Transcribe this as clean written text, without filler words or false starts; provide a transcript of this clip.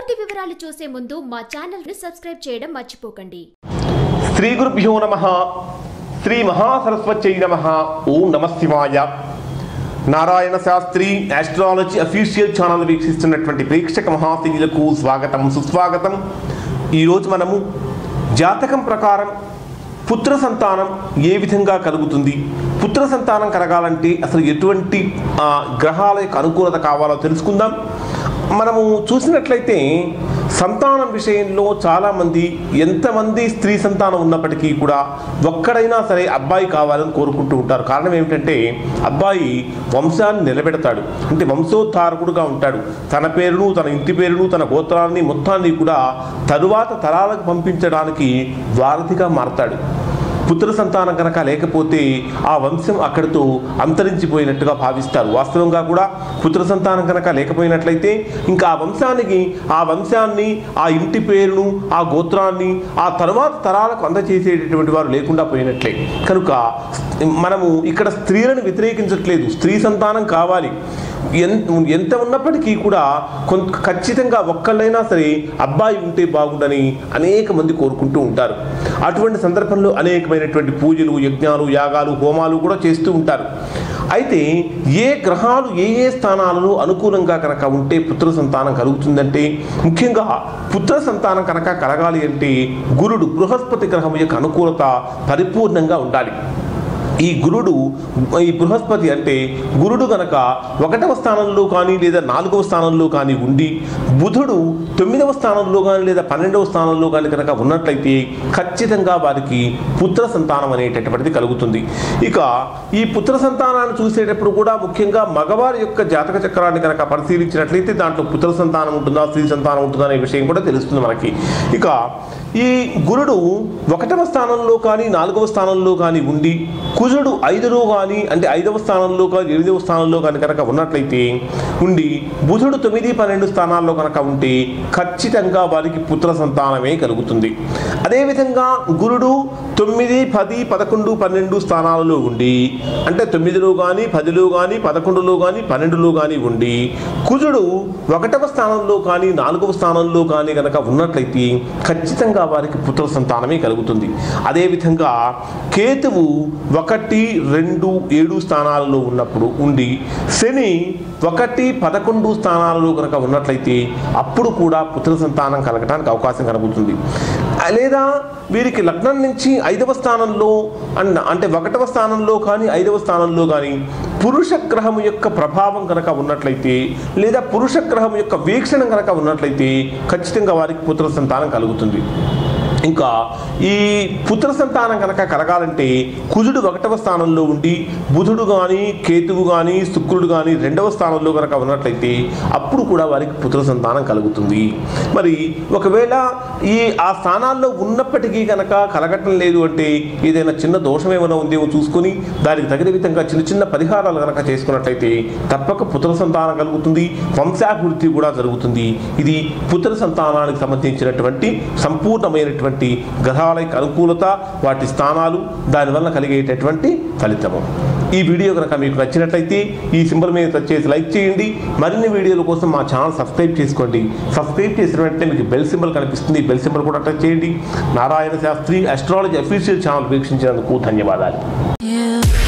పూర్తి వివరాలు చూసే ముందు మా ఛానల్ ని సబ్స్క్రైబ్ చేయడం మర్చిపోకండి. శ్రీ గురుభ్యో నమః. శ్రీ మహాసరస్వత్యై నమః. ఓం నమః శివాయ. Narayana Shastri astrology official channel వీక్షిస్తున్నటువంటి ప్రేక్షక మహాశీలకు స్వాగతం సుస్వాగతం. ఈరోజు మనము జాతకం ప్రకారం పుత్ర సంతానం ఏ విధంగా కలుగుతుంది, పుత్ర సంతానం కలగాలంటే అసలు ఎటువంటి గ్రహాల యొక్క అనుకూలత కావాలో తెలుసుకుందాం. మనము చూసినట్లయితే సంతానం విషయంలో చాలామంది ఎంతమంది స్త్రీ సంతానం ఉన్నప్పటికీ కూడా ఒక్కడైనా సరే అబ్బాయి కావాలని కోరుకుంటూ ఉంటారు. కారణం ఏమిటంటే అబ్బాయి వంశాన్ని నిలబెడతాడు, అంటే వంశోద్ధారకుడుగా ఉంటాడు. తన పేరును, తన ఇంటి పేరును, తన గోత్రాన్ని మొత్తాన్ని కూడా తరువాత తరాలకు పంపించడానికి వారధిగా మారతాడు. పుత్ర సంతానం కనుక లేకపోతే ఆ వంశం అక్కడితో అంతరించిపోయినట్టుగా భావిస్తారు. వాస్తవంగా కూడా పుత్ర సంతానం కనుక లేకపోయినట్లయితే ఇంకా ఆ వంశాన్ని, ఆ ఇంటి పేరును, ఆ గోత్రాన్ని ఆ తర్వాత తరాలకు అందజేసేటటువంటి వారు లేకుండా పోయినట్లే. కనుక మనము ఇక్కడ స్త్రీలను వ్యతిరేకించట్లేదు, స్త్రీ సంతానం కావాలి. ఎంత ఉన్నప్పటికీ కూడా ఖచ్చితంగా ఒక్కళ్ళైనా సరే అబ్బాయి ఉంటే బాగుండని అనేక మంది కోరుకుంటూ ఉంటారు. అటువంటి సందర్భంలో అనేకమైనటువంటి పూజలు, యజ్ఞాలు, యాగాలు, హోమాలు కూడా చేస్తూ ఉంటారు. అయితే ఏ గ్రహాలు ఏ స్థానాలలో అనుకూలంగా కనుక ఉంటే పుత్ర సంతానం కలుగుతుందంటే, ముఖ్యంగా పుత్ర సంతానం కనుక కలగాలి అంటే గురుడు, బృహస్పతి గ్రహం యొక్క అనుకూలత పరిపూర్ణంగా ఉండాలి. ఈ బృహస్పతి అంటే గురుడు గనక 1వ స్థానంలో కానీ లేదా 4వ స్థానంలో కానీ ఉండి, బుధుడు 9వ స్థానంలో కానీ లేదా 12వ స్థానంలో కానీ కనుక ఉన్నట్లయితే ఖచ్చితంగా వారికి పుత్ర సంతానం అనేటటువంటిది కలుగుతుంది. ఇక ఈ పుత్ర సంతానాన్ని చూసేటప్పుడు కూడా ముఖ్యంగా మగవారి యొక్క జాతక చక్రాన్ని కనుక పరిశీలించినట్లయితే దాంట్లో పుత్ర సంతానం ఉంటుందా, స్త్రీ సంతానం ఉంటుందా అనే విషయం కూడా తెలుస్తుంది మనకి. ఇక ఈ గురుడు 1వ స్థానంలో కానీ 4వ స్థానంలో కానీ ఉండి, కుజుడు 5లో కానీ అంటే 5వ స్థానంలో కానీ 8వ స్థానంలో కానీ కనుక ఉన్నట్లయితే ఉండి, బుధుడు 9, 12 స్థానాల్లో కనుక ఉంటే ఖచ్చితంగా వారికి పుత్ర సంతానమే కలుగుతుంది. అదేవిధంగా గురుడు 9, 10, 11, 12 స్థానాలలో ఉండి, అంటే 9లో కానీ 10లో కానీ 11లో కానీ 12లో కానీ ఉండి, కుజుడు 1వ స్థానంలో కానీ 4వ స్థానంలో కానీ కనుక ఉన్నట్లయితే ఖచ్చితంగా వారికి పుత్ర సంతానమే కలుగుతుంది. అదేవిధంగా కేతువు 1, 2, 7 స్థానాలలో ఉన్నప్పుడు ఉండి, శని 1, 11 స్థానాలలో కనుక ఉన్నట్లయితే అప్పుడు కూడా పుత్ర సంతానం కలగటానికి అవకాశం కలుగుతుంది. లేదా వీరికి లగ్నం నుంచి 5వ స్థానంలో అంటే 1వ స్థానంలో కానీ 5వ స్థానంలో కానీ పురుష గ్రహం యొక్క ప్రభావం కనుక ఉన్నట్లయితే లేదా పురుష గ్రహం యొక్క వీక్షణ కనుక ఉన్నట్లయితే ఖచ్చితంగా వారికి పుత్ర సంతానం కలుగుతుంది. ఇంకా ఈ పుత్ర సంతానం కనుక కలగాలంటే కుజుడు 1వ స్థానంలో ఉండి, బుధుడు కానీ కేతువు కానీ శుక్రుడు కానీ 2వ స్థానంలో కనుక ఉన్నట్లయితే అప్పుడు కూడా వారికి పుత్ర సంతానం కలుగుతుంది. మరి ఒకవేళ ఆ స్థానాల్లో ఉన్నప్పటికీ కనుక కలగటం లేదు అంటే ఏదైనా చిన్న దోషం ఏమైనా ఉందేమో చూసుకొని దానికి తగిన విధంగా చిన్న చిన్న పరిహారాలు కనుక చేసుకున్నట్లయితే తప్పక పుత్ర సంతానం కలుగుతుంది, వంశాభివృద్ధి కూడా జరుగుతుంది. ఇది పుత్ర సంతానానికి సంబంధించినటువంటి సంపూర్ణమైనటువంటి గ్రహాల అనుకూలత, వాటి స్థానాలు, దానివల్ల కలిగేటటువంటి ఫలితము. ఈ వీడియో కనుక మీకు నచ్చినట్లయితే ఈ సింబల్ మీద టచ్ చేసి లైక్ చేయండి. మరిన్ని వీడియోల కోసం మా ఛానల్ సబ్స్క్రైబ్ చేసుకోండి. సబ్స్క్రైబ్ చేసిన వెంటనే మీకు బెల్ సింబల్ కనిపిస్తుంది, బెల్ సింబల్ కూడా టచ్ చేయండి. Narayana Shastri astrology official channel వీక్షించినందుకు ధన్యవాదాలు.